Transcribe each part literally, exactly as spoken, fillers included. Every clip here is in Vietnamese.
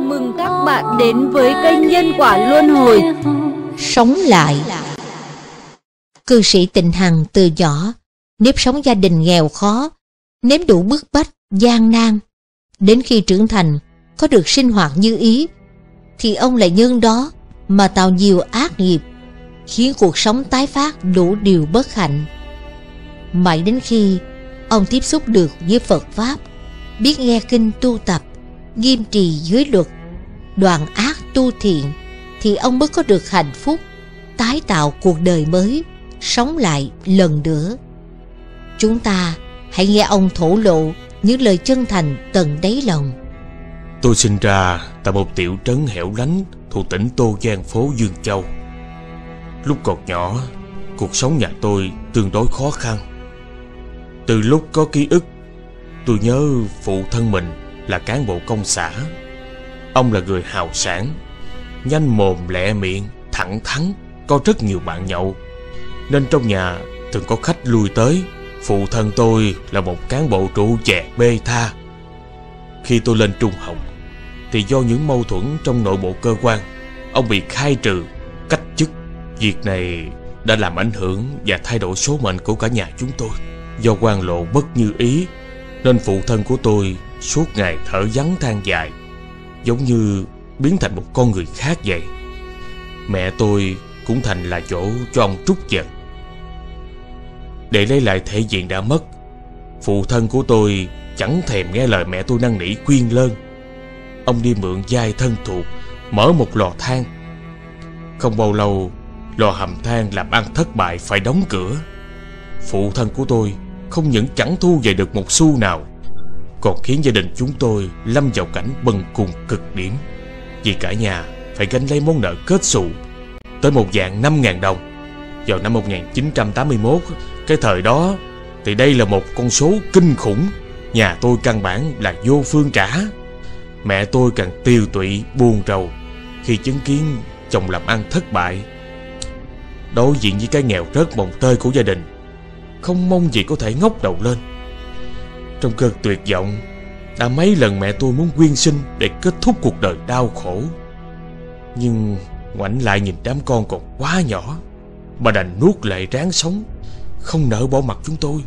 mừng các bạn đến với kênh Nhân Quả Luân Hồi. Sống lại. Cư sĩ Tịnh Hằng từ nhỏ nếp sống gia đình nghèo khó, nếm đủ bức bách, gian nan. Đến khi trưởng thành, có được sinh hoạt như ý, thì ông lại nhân đó mà tạo nhiều ác nghiệp, khiến cuộc sống tái phát đủ điều bất hạnh. Mãi đến khi ông tiếp xúc được với Phật Pháp, biết nghe kinh tu tập, nghiêm trì giới luật, đoạn ác tu thiện, thì ông mới có được hạnh phúc, tái tạo cuộc đời mới, sống lại lần nữa. Chúng ta hãy nghe ông thổ lộ những lời chân thành tận đáy lòng. Tôi sinh ra tại một tiểu trấn hẻo lánh thuộc tỉnh Tô Giang, phố Dương Châu. Lúc còn nhỏ, cuộc sống nhà tôi tương đối khó khăn. Từ lúc có ký ức, tôi nhớ phụ thân mình là cán bộ công xã. Ông là người hào sảng, nhanh mồm lẹ miệng, thẳng thắn, có rất nhiều bạn nhậu, nên trong nhà thường có khách lui tới. Phụ thân tôi là một cán bộ trụ chè bê tha. Khi tôi lên trung học thì do những mâu thuẫn trong nội bộ cơ quan, ông bị khai trừ, cách chức. Việc này đã làm ảnh hưởng và thay đổi số mệnh của cả nhà chúng tôi. Do quan lộ bất như ý, nên phụ thân của tôi suốt ngày thở vắng than dài, giống như biến thành một con người khác vậy. Mẹ tôi cũng thành là chỗ cho ông trút giận. Để lấy lại thể diện đã mất, phụ thân của tôi chẳng thèm nghe lời mẹ tôi năn nỉ khuyên lơn. Ông đi mượn vai thân thuộc, mở một lò than. Không bao lâu, lò hầm than làm ăn thất bại phải đóng cửa. Phụ thân của tôi không những chẳng thu về được một xu nào, còn khiến gia đình chúng tôi lâm vào cảnh bần cùng cực điểm, vì cả nhà phải gánh lấy món nợ kết xù tới một vạn năm ngàn đồng. Vào năm một nghìn chín trăm tám mươi mốt, cái thời đó thì đây là một con số kinh khủng. Nhà tôi căn bản là vô phương trả. Mẹ tôi càng tiêu tụy buồn rầu khi chứng kiến chồng làm ăn thất bại. Đối diện với cái nghèo rớt mồng tơi của gia đình, không mong gì có thể ngóc đầu lên. Trong cơn tuyệt vọng, đã mấy lần mẹ tôi muốn quyên sinh để kết thúc cuộc đời đau khổ. Nhưng ngoảnh lại nhìn đám con còn quá nhỏ, bà đành nuốt lệ ráng sống, không nỡ bỏ mặc chúng tôi.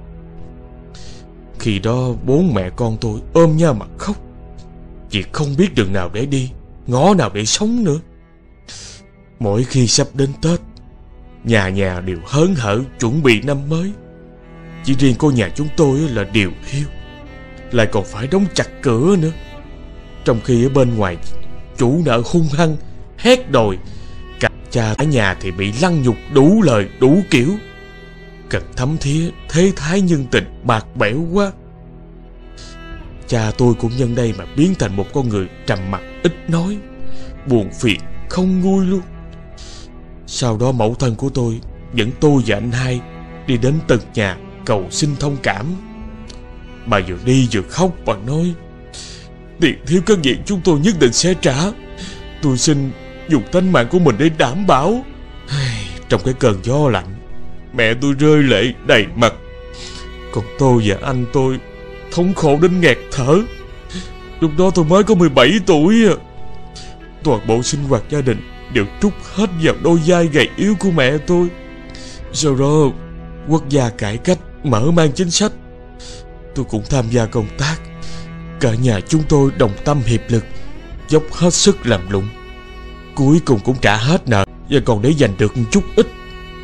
Khi đó bốn mẹ con tôi ôm nhau mà khóc, vì không biết đường nào để đi, ngõ nào để sống nữa. Mỗi khi sắp đến Tết, nhà nhà đều hớn hở chuẩn bị năm mới. Chỉ riêng cô nhà chúng tôi là điều hiu, lại còn phải đóng chặt cửa nữa. Trong khi ở bên ngoài, chủ nợ hung hăng hét đòi, cả cha cả nhà thì bị lăng nhục đủ lời đủ kiểu. Cần thấm thía thế thái nhân tình bạc bẽo quá. Cha tôi cũng nhân đây mà biến thành một con người trầm mặc ít nói, buồn phiền không nguôi luôn. Sau đó mẫu thân của tôi dẫn tôi và anh hai đi đến từng nhà cầu xin thông cảm. Bà vừa đi vừa khóc, bà nói: tiền thiếu các vị chúng tôi nhất định sẽ trả. Tôi xin dùng tánh mạng của mình để đảm bảo. Trong cái cơn gió lạnh, mẹ tôi rơi lệ đầy mặt. Còn tôi và anh tôi thống khổ đến nghẹt thở. Lúc đó tôi mới có mười bảy tuổi. Toàn bộ sinh hoạt gia đình đều trút hết vào đôi vai gầy yếu của mẹ tôi. Sau đó quốc gia cải cách, mở mang chính sách, tôi cũng tham gia công tác. Cả nhà chúng tôi đồng tâm hiệp lực, dốc hết sức làm lụng. Cuối cùng cũng trả hết nợ, và còn để dành được một chút ít.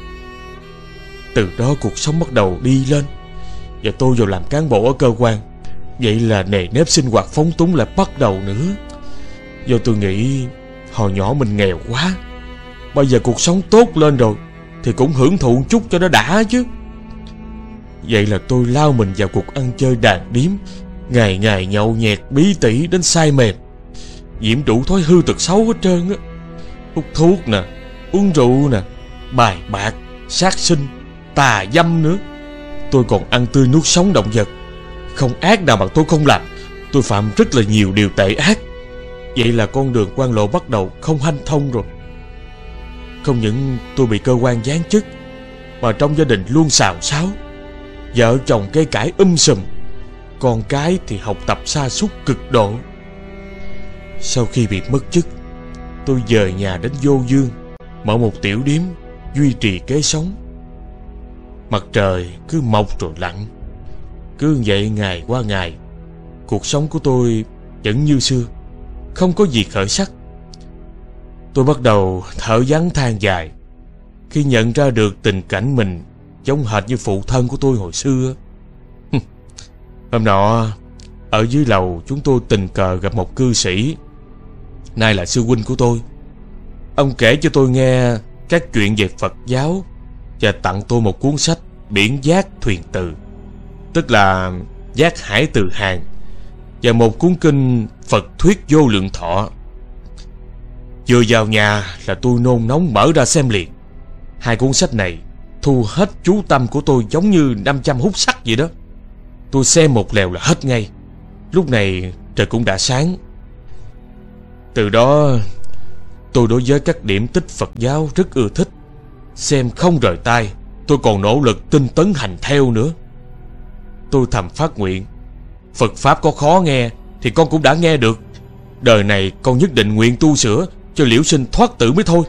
Từ đó cuộc sống bắt đầu đi lên, và tôi vào làm cán bộ ở cơ quan. Vậy là nề nếp sinh hoạt phóng túng lại bắt đầu nữa. Do tôi nghĩ hồi nhỏ mình nghèo quá, bây giờ cuộc sống tốt lên rồi thì cũng hưởng thụ chút cho nó đã chứ. Vậy là tôi lao mình vào cuộc ăn chơi đàn điếm, ngày ngày nhậu nhẹt bí tỉ đến say mềm, nhiễm đủ thói hư tật xấu hết trơn á. Hút thuốc nè, uống rượu nè, bài bạc, sát sinh, tà dâm nữa. Tôi còn ăn tươi nuốt sống động vật. Không ác nào mà tôi không làm. Tôi phạm rất là nhiều điều tệ ác. Vậy là con đường quan lộ bắt đầu không hanh thông rồi. Không những tôi bị cơ quan giáng chức, mà trong gia đình luôn xào xáo. Vợ chồng cây cãi um sùm, con cái thì học tập sa sút cực độ. Sau khi bị mất chức, tôi dời nhà đến Vô Dương, mở một tiểu điếm duy trì kế sống. Mặt trời cứ mọc rồi lặn, cứ vậy ngày qua ngày. Cuộc sống của tôi vẫn như xưa, không có gì khởi sắc. Tôi bắt đầu thở vắng than dài khi nhận ra được tình cảnh mình giống hệt như phụ thân của tôi hồi xưa. Hôm nọ, ở dưới lầu chúng tôi tình cờ gặp một cư sĩ, nay là sư huynh của tôi. Ông kể cho tôi nghe các chuyện về Phật giáo và tặng tôi một cuốn sách Biển Giác Thuyền Từ, tức là Giác Hải Từ Hàng, và một cuốn kinh Phật Thuyết Vô Lượng Thọ. Vừa vào nhà là tôi nôn nóng mở ra xem liền. Hai cuốn sách này thu hết chú tâm của tôi giống như năm trăm hút sắt vậy đó. Tôi xem một lèo là hết ngay. Lúc này trời cũng đã sáng. Từ đó tôi đối với các điểm tích Phật giáo rất ưa thích, xem không rời tay. Tôi còn nỗ lực tinh tấn hành theo nữa. Tôi thầm phát nguyện, Phật Pháp có khó nghe thì con cũng đã nghe được. Đời này con nhất định nguyện tu sửa cho liễu sinh thoát tử mới thôi.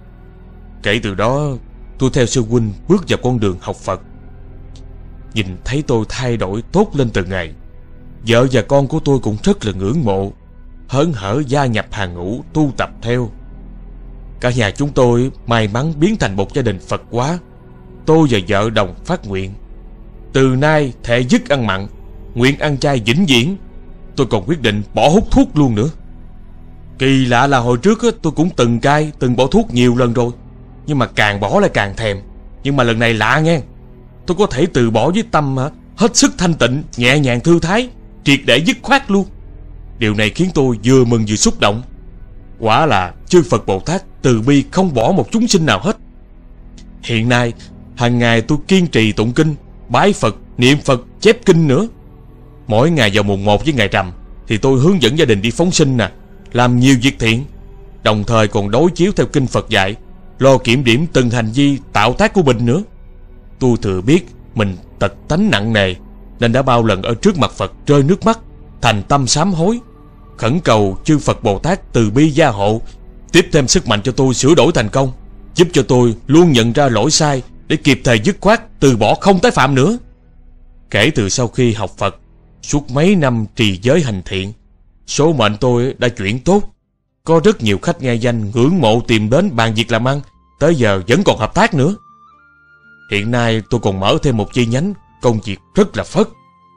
Kể từ đó tôi theo sư huynh bước vào con đường học Phật. Nhìn thấy tôi thay đổi tốt lên từng ngày, vợ và con của tôi cũng rất là ngưỡng mộ, hớn hở gia nhập hàng ngũ tu tập theo. Cả nhà chúng tôi may mắn biến thành một gia đình Phật hóa. Tôi và vợ đồng phát nguyện, từ nay thệ dứt ăn mặn, nguyện ăn chay vĩnh viễn. Tôi còn quyết định bỏ hút thuốc luôn nữa. Kỳ lạ là hồi trước tôi cũng từng cai, từng bỏ thuốc nhiều lần rồi, nhưng mà càng bỏ lại càng thèm. Nhưng mà lần này lạ nghe, tôi có thể từ bỏ với tâm hết sức thanh tịnh, nhẹ nhàng thư thái, triệt để dứt khoát luôn. Điều này khiến tôi vừa mừng vừa xúc động. Quả là chư Phật Bồ Tát từ bi không bỏ một chúng sinh nào hết. Hiện nay hàng ngày tôi kiên trì tụng kinh, bái Phật, niệm Phật, chép kinh nữa. Mỗi ngày vào mùng một với ngày rằm thì tôi hướng dẫn gia đình đi phóng sinh nè, làm nhiều việc thiện, đồng thời còn đối chiếu theo kinh Phật dạy, lo kiểm điểm từng hành vi tạo tác của mình nữa. Tôi thừa biết mình tật tánh nặng nề, nên đã bao lần ở trước mặt Phật rơi nước mắt, thành tâm sám hối, khẩn cầu chư Phật Bồ Tát từ bi gia hộ, tiếp thêm sức mạnh cho tôi sửa đổi thành công, giúp cho tôi luôn nhận ra lỗi sai để kịp thời dứt khoát, từ bỏ không tái phạm nữa. Kể từ sau khi học Phật, suốt mấy năm trì giới hành thiện, số mệnh tôi đã chuyển tốt. Có rất nhiều khách nghe danh ngưỡng mộ tìm đến bàn việc làm ăn, tới giờ vẫn còn hợp tác nữa. Hiện nay tôi còn mở thêm một chi nhánh, công việc rất là phất.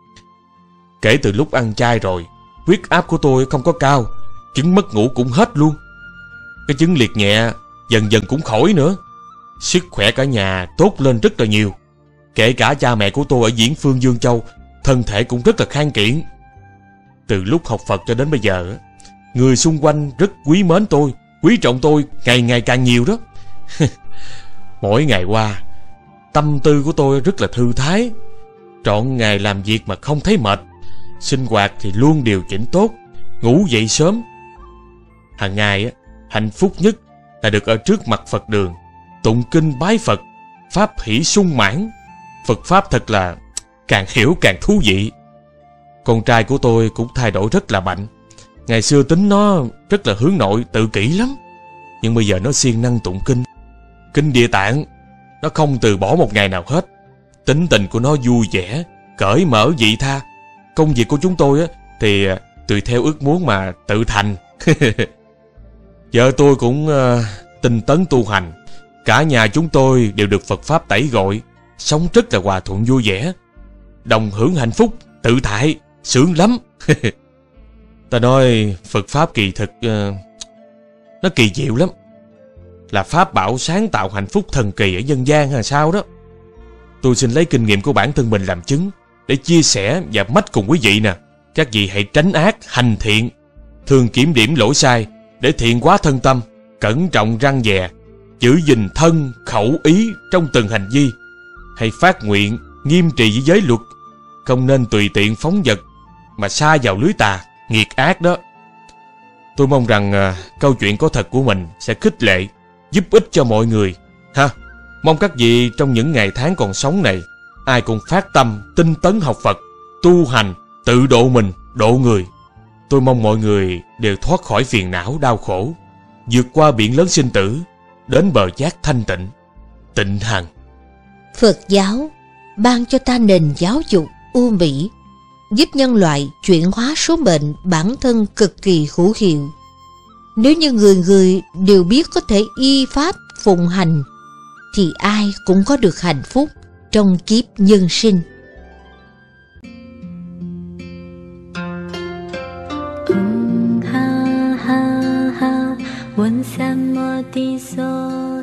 Kể từ lúc ăn chay rồi, huyết áp của tôi không có cao, chứng mất ngủ cũng hết luôn. Cái chứng liệt nhẹ dần dần cũng khỏi nữa. Sức khỏe cả nhà tốt lên rất là nhiều. Kể cả cha mẹ của tôi ở Diễn Phương Dương Châu, thân thể cũng rất là khang kiện. Từ lúc học Phật cho đến bây giờ, người xung quanh rất quý mến tôi, quý trọng tôi ngày ngày càng nhiều đó. Mỗi ngày qua, tâm tư của tôi rất là thư thái, trọn ngày làm việc mà không thấy mệt. Sinh hoạt thì luôn điều chỉnh tốt, ngủ dậy sớm. Hàng ngày hạnh phúc nhất là được ở trước mặt Phật đường, tụng kinh bái Phật, pháp hỷ sung mãn. Phật pháp thật là càng hiểu càng thú vị. Con trai của tôi cũng thay đổi rất là mạnh. Ngày xưa tính nó rất là hướng nội, tự kỷ lắm, nhưng bây giờ nó siêng năng tụng kinh, kinh Địa Tạng. Nó không từ bỏ một ngày nào hết. Tính tình của nó vui vẻ, cởi mở vị tha. Công việc của chúng tôi thì tùy theo ước muốn mà tự thành. Vợ tôi cũng uh, tinh tấn tu hành. Cả nhà chúng tôi đều được Phật pháp tẩy gọi, sống rất là hòa thuận vui vẻ, đồng hưởng hạnh phúc tự tại, sướng lắm. Ta nói Phật pháp kỳ thực uh, nó kỳ diệu lắm, là pháp bảo sáng tạo hạnh phúc thần kỳ ở dân gian hay sao đó. Tôi xin lấy kinh nghiệm của bản thân mình làm chứng để chia sẻ và mách cùng quý vị nè. Các vị hãy tránh ác, hành thiện, thường kiểm điểm lỗi sai để thiện hóa thân tâm, cẩn trọng răn dè, giữ gìn thân, khẩu, ý trong từng hành vi. Hãy phát nguyện nghiêm trì với giới luật, không nên tùy tiện phóng dật mà sa vào lưới tà, nghiệt ác đó. Tôi mong rằng uh, câu chuyện có thật của mình sẽ khích lệ, giúp ích cho mọi người ha. Mong các vị trong những ngày tháng còn sống này, ai cũng phát tâm tinh tấn học Phật, tu hành, tự độ mình, độ người. tôi mong mọi người đều thoát khỏi phiền não đau khổ, vượt qua biển lớn sinh tử, đến bờ giác thanh tịnh, tịnh hằng. Phật giáo ban cho ta nền giáo dục ưu mỹ, giúp nhân loại chuyển hóa số mệnh bản thân cực kỳ hữu hiệu. Nếu như người người đều biết có thể y pháp phụng hành, thì ai cũng có được hạnh phúc trong kiếp nhân sinh. ha ha ha, 问三摩地所